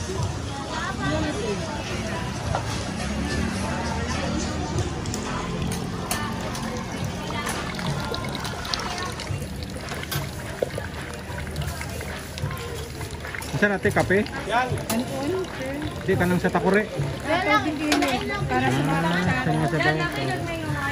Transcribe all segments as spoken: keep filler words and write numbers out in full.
Saan natin kape? Yan. Hindi, tanong sa takure. Para sa Ah, sa mga sabaw.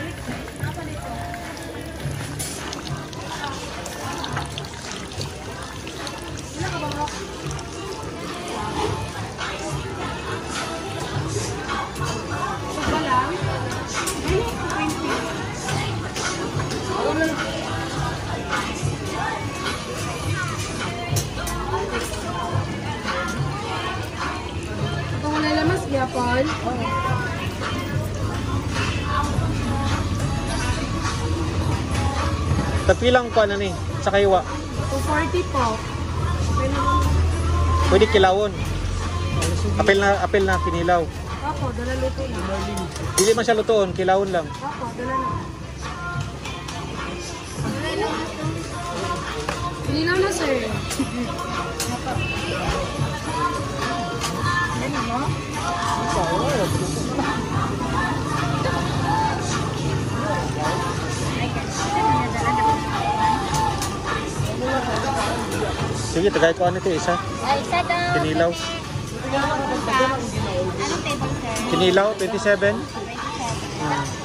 Kung wala lamas, yapon. Tapilang ko ano ni, sa kaywa. two forty po. Pwede kilawon. Apel na, apel na kinilaw. Opo, dala luto na. Hindi man siya lutoon, kilawon lang. Opo, dala na. Pinilaw na, sir. Sige, tagay ko ano ito isa. Ay, isa daw. Kinilaw. Anong table, sir? Kinilaw, twenty-seven. twenty-seven.